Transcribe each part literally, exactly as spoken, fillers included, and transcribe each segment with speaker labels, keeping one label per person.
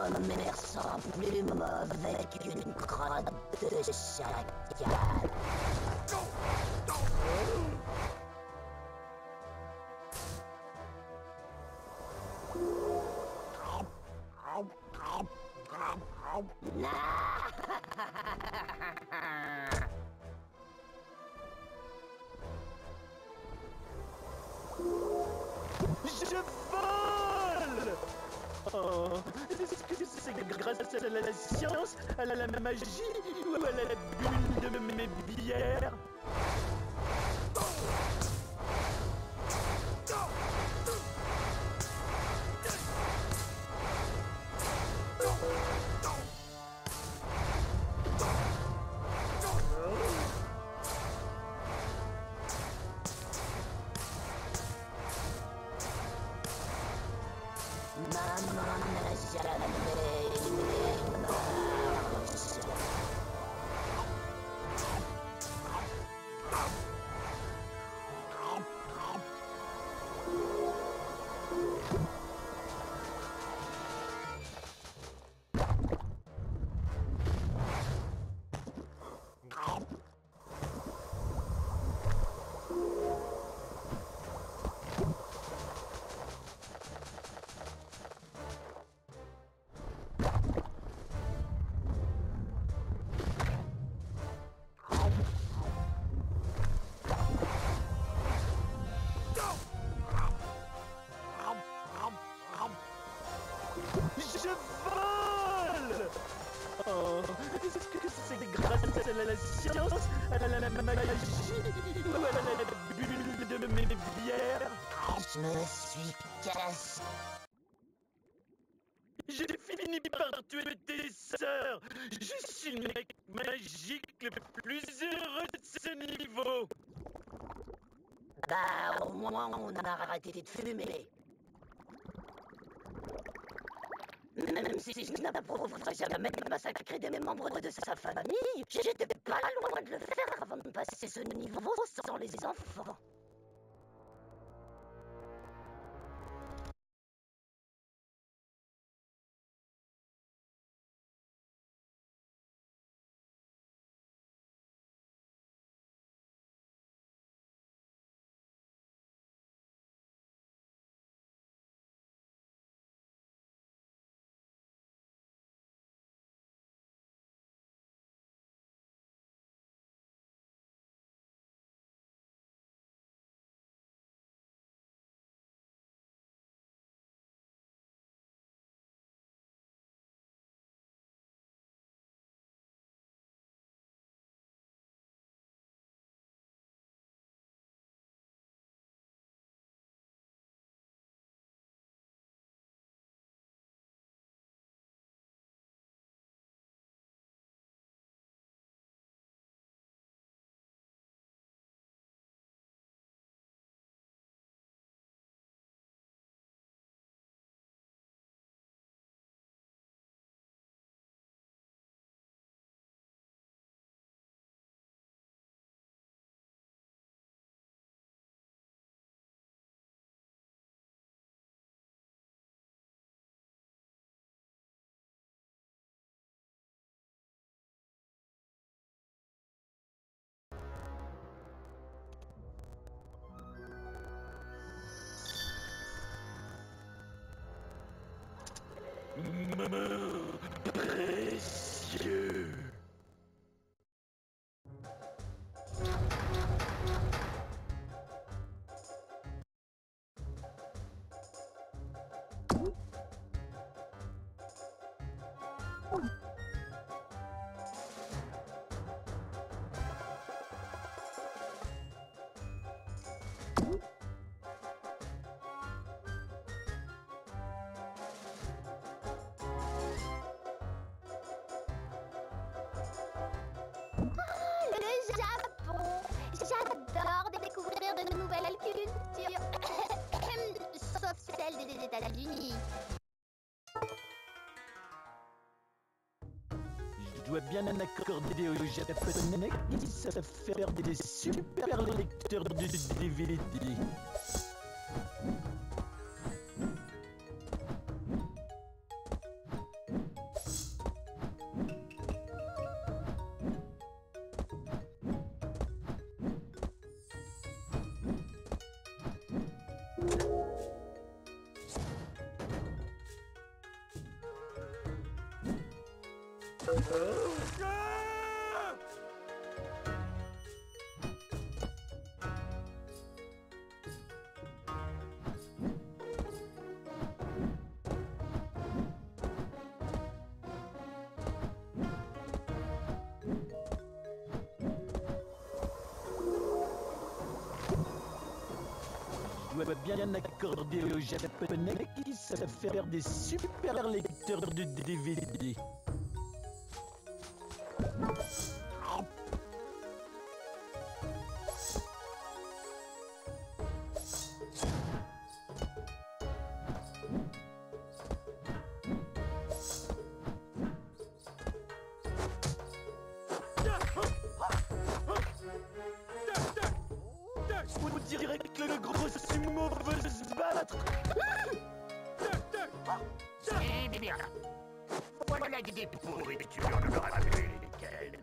Speaker 1: mer sans plume avec une crotte de chacal.
Speaker 2: Je vole! Oh, est-ce que c'est grâce à la science, à la, la magie ou à la bulle de mes bières?
Speaker 1: Maman n'a jamais aimé Mars.
Speaker 2: Je vole! Oh, est-ce que c'est grâce à la, la science, à la, la, la magie ou à la, la bulle de mes bières?
Speaker 1: Je me suis cassé.
Speaker 2: J'ai fini par tuer tes sœurs! Je suis le mec magique le plus heureux de ce niveau!
Speaker 1: Bah, au moins, on a arrêté de fumer. Même si je n'approuverai jamais de massacrer des membres de sa famille, j'étais pas loin de le faire avant de passer ce niveau sans les enfants.
Speaker 2: Maman précieux!
Speaker 3: J'adore découvrir de nouvelles cultures, sauf celle des États-Unis.
Speaker 2: Je dois bien en accorder aux Japonais qui savent faire des super lecteurs de D V D. dois bien accorder aux Japonais qui savent faire des super lecteurs de D V D. On dirait que le gros sumo veut se battre.
Speaker 4: Eh bien, voilà des pourritures américaines.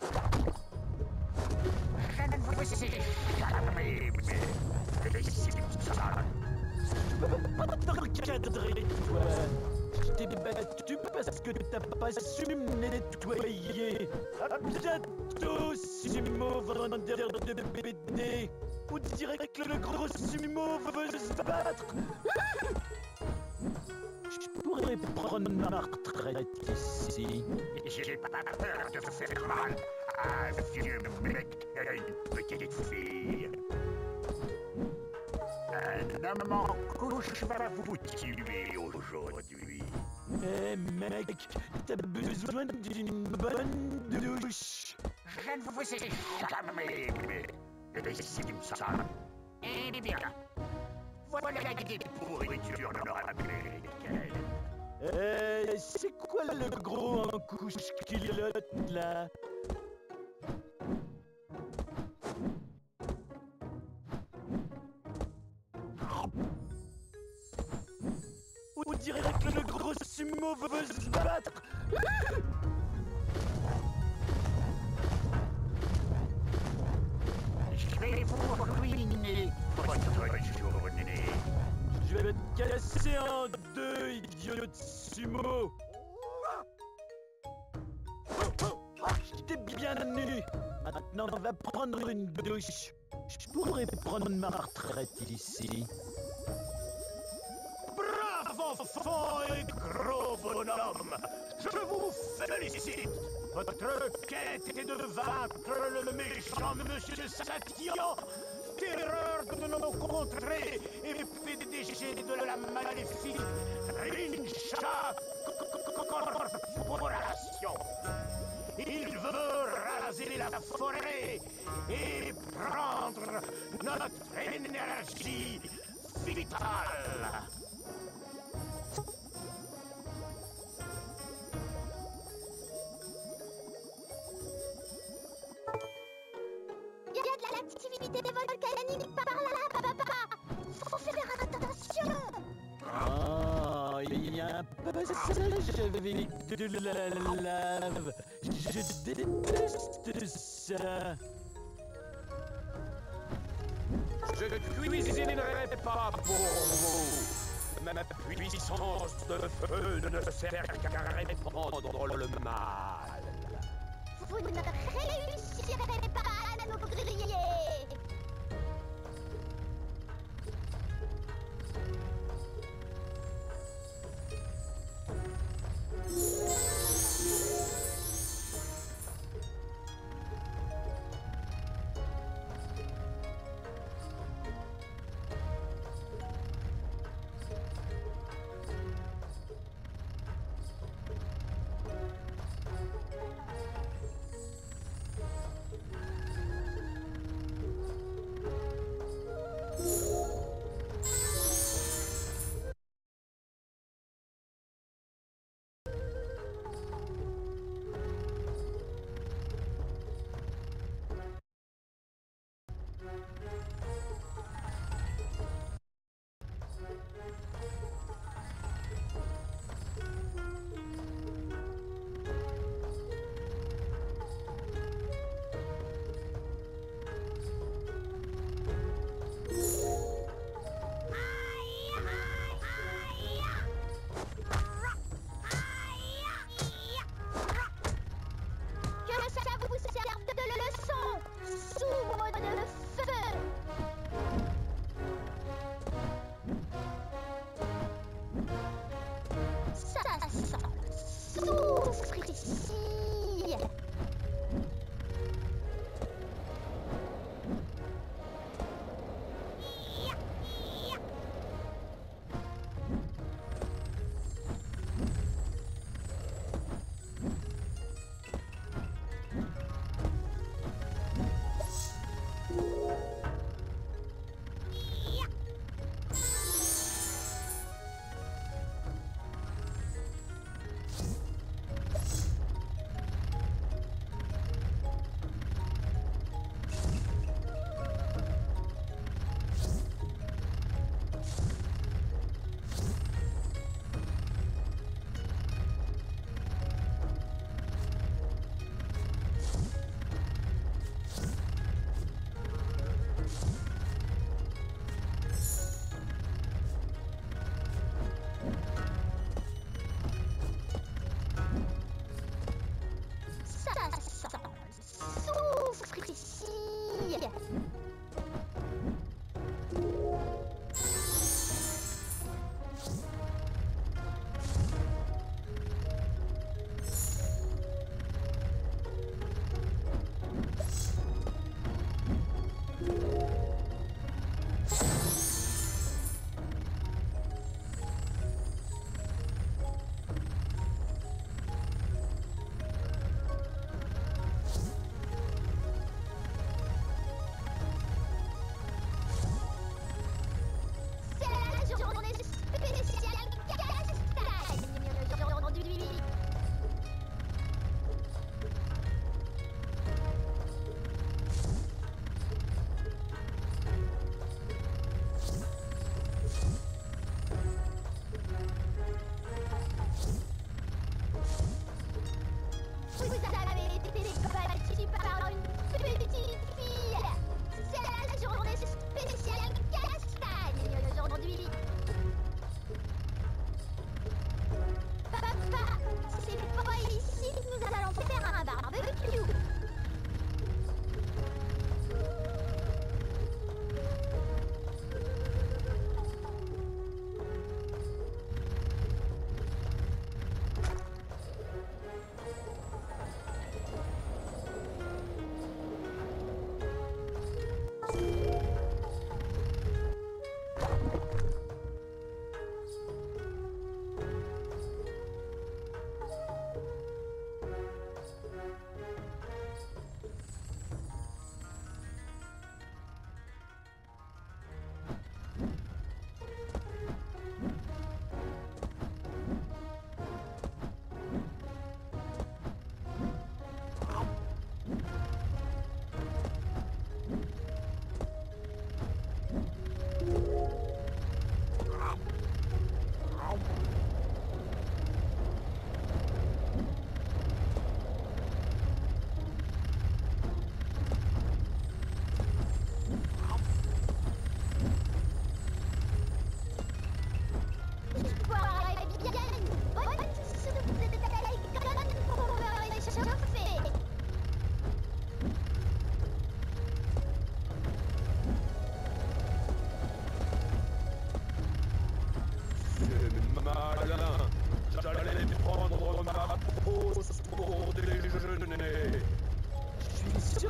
Speaker 4: Je ne vous sais jamais, mais les Simpsons.
Speaker 2: Pas t'encadrer, toi. Je t'ai battu parce que t'as pas su me nettoyer. À bientôt, sumo vendeur de B D. On dirait que le gros sumo veut se battre. Je pourrais prendre ma retraite ici.
Speaker 4: J'ai pas peur de faire mal à un vieux mec et une petite fille. Un homme en couche va vous tuer aujourd'hui.
Speaker 2: Eh mec, t'as besoin d'une bonne douche.
Speaker 4: Je ne vous sais jamais, mais les Simpsons. Eh bien, voilà des pourritures nord-américaines.
Speaker 2: Euh, c'est quoi le gros en couche culotte là? On dirait que le gros sumo veut se battre.
Speaker 4: Je vais vous ruiner votre journée.
Speaker 2: Je vais te casser en deux, idiot de sumo. Je t'ai bien nu. Maintenant, on va prendre une douche. Je pourrais prendre ma retraite ici.
Speaker 4: Bravo, enfant et gros bonhomme! Je vous félicite! Votre quête était de vaincre le méchant Monsieur Satian, terreur de nos contrées et P D G de la maléfique Rincha Corporation. Il veut raser la forêt et prendre notre énergie vitale.
Speaker 3: Il y a de l'activité volcanique par là, papa. Faut faire attention.
Speaker 2: Oh, il y a un passage avec de la lave. Je déteste ça.
Speaker 4: Je ne cuisinerai pas pour vous. Ma puissance de feu ne sert qu'à répandre le mal.
Speaker 3: Vous ne réussirez pas à nous griller.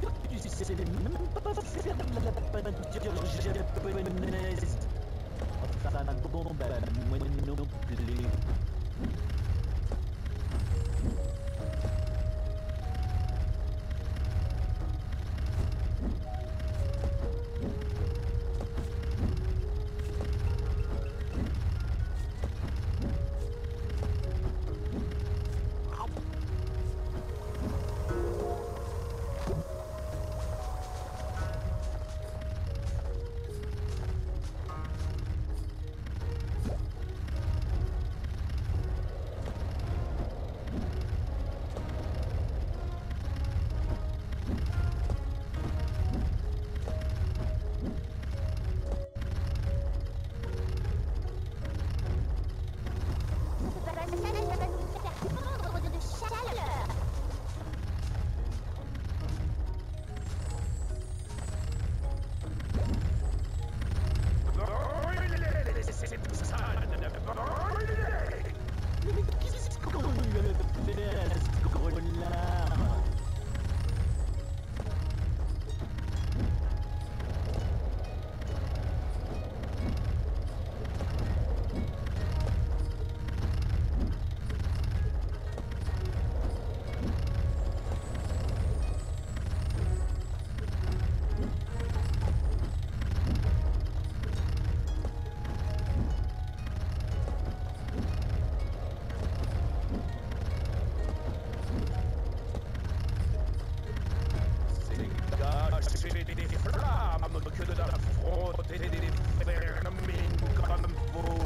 Speaker 2: Tu sais même pas faire la peinture japonaise. Enfin, bon, bah, moi non plus.
Speaker 4: Des flammes que de affronter des vermines comme vous.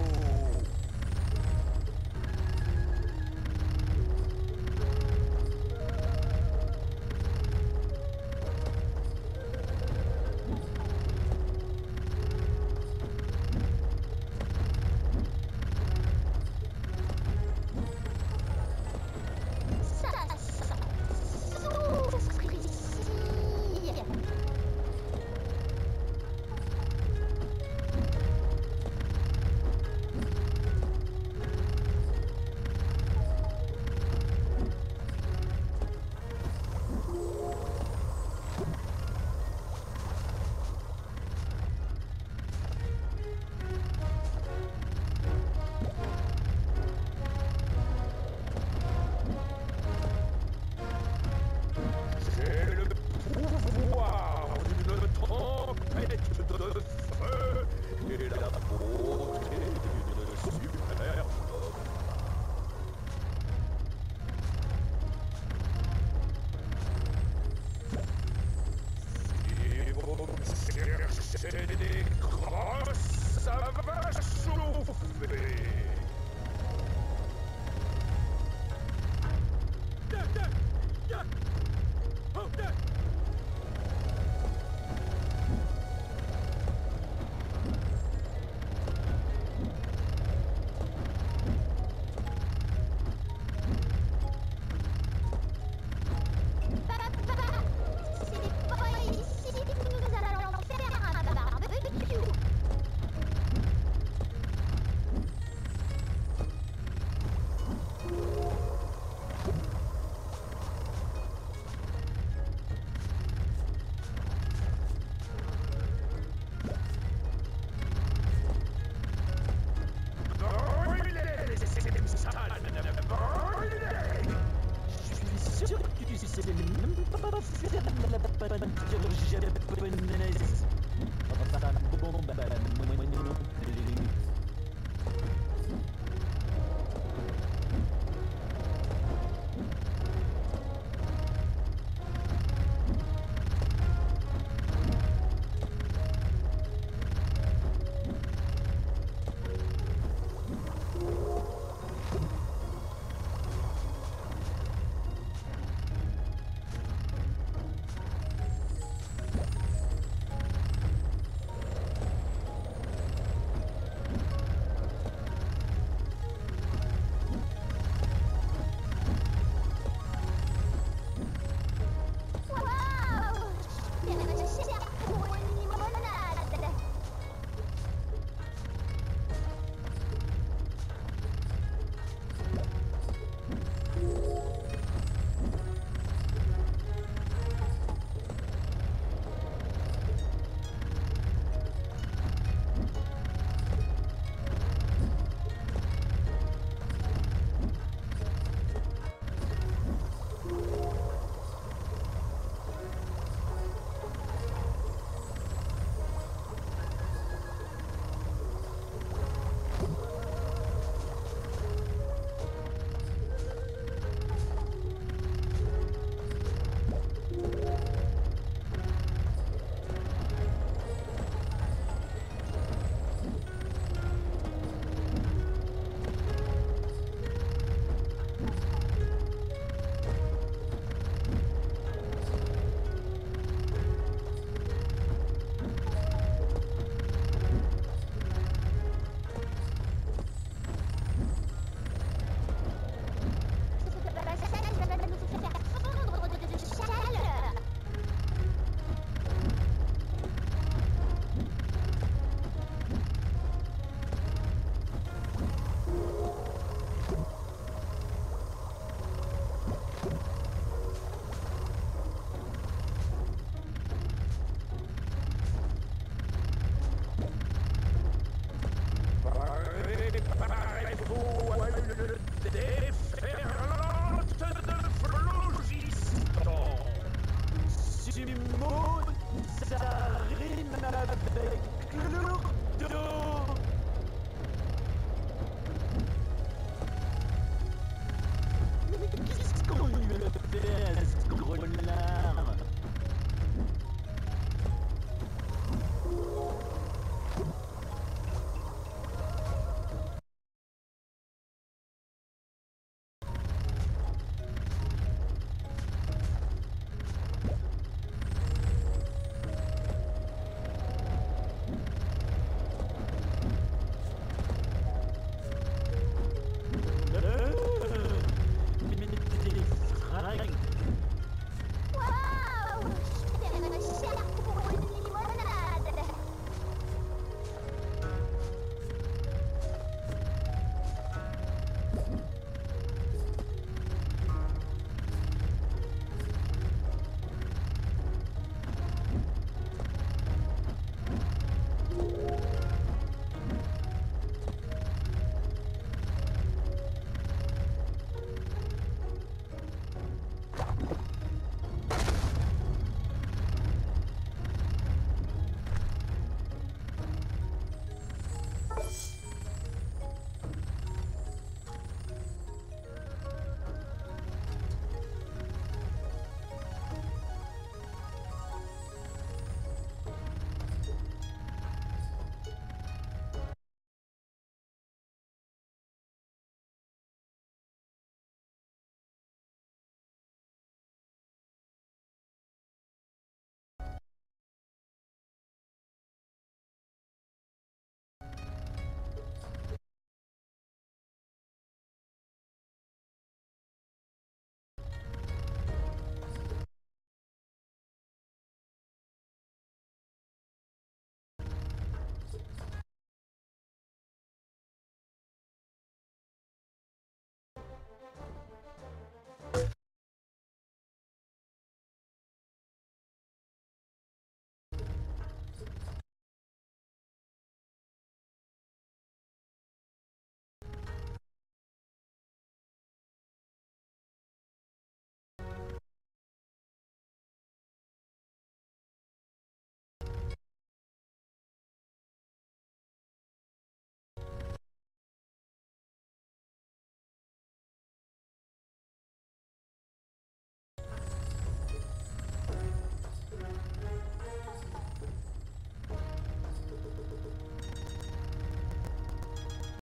Speaker 2: Japonaise. Enfin, bon, bah, moi non